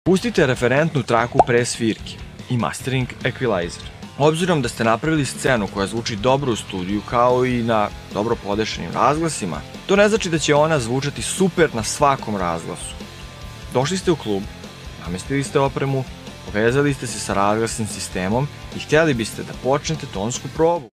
Pustite referentnu traku pre svirki i mastering equalizer. Obzirom da ste napravili scenu koja zvuči dobro u studiju kao i na dobro podešenim razglasima, to ne znači da će ona zvučati super na svakom razglasu. Došli ste u klub, namestili ste opremu, povezali ste se sa razglasnim sistemom i htjeli biste da počnete tonsku probu.